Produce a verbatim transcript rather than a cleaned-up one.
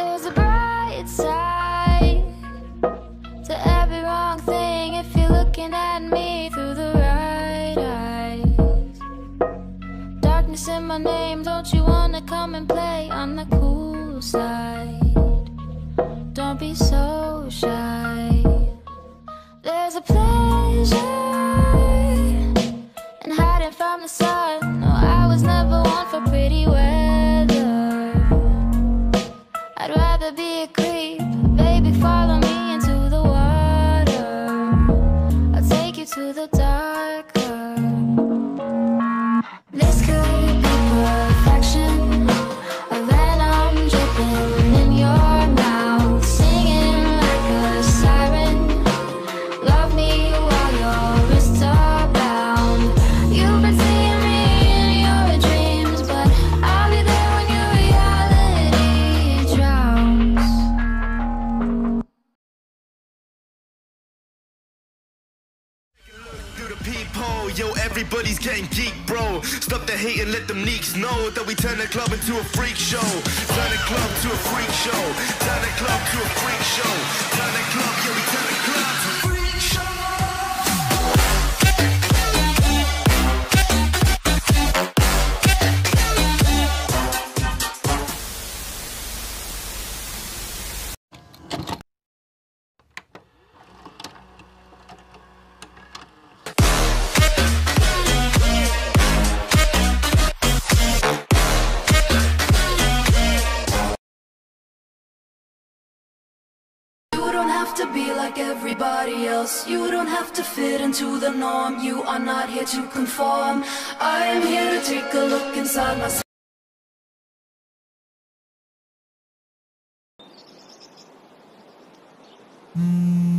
There's a bright side to every wrong thing if you're looking at me through the right eyes. Darkness in my name, don't you wanna come and play on the cool side? Don't be so shy. There's a pleasure in hiding from the sun. No, I was never one for pretty weather. I'd rather be a creep. Baby, follow me into the water. I'll take you to the darker. This could be perfection, a venom dripping in your mouth, singing like a siren. Love me while your wrists are bound. You've been seeing me in your dreams, but I'll be there when your reality drowns. Through the peephole, yo, everybody's getting geek, bro. Stop the hate and let them neeks know that we turn the club into a freak show. Turn the club to a freak show. Turn the club to a freak show. Turn the club, yeah, we turn the club to a freak show. You don't have to be like everybody else. You don't have to fit into the norm. You are not here to conform. I am here to take a look inside myself. Mm.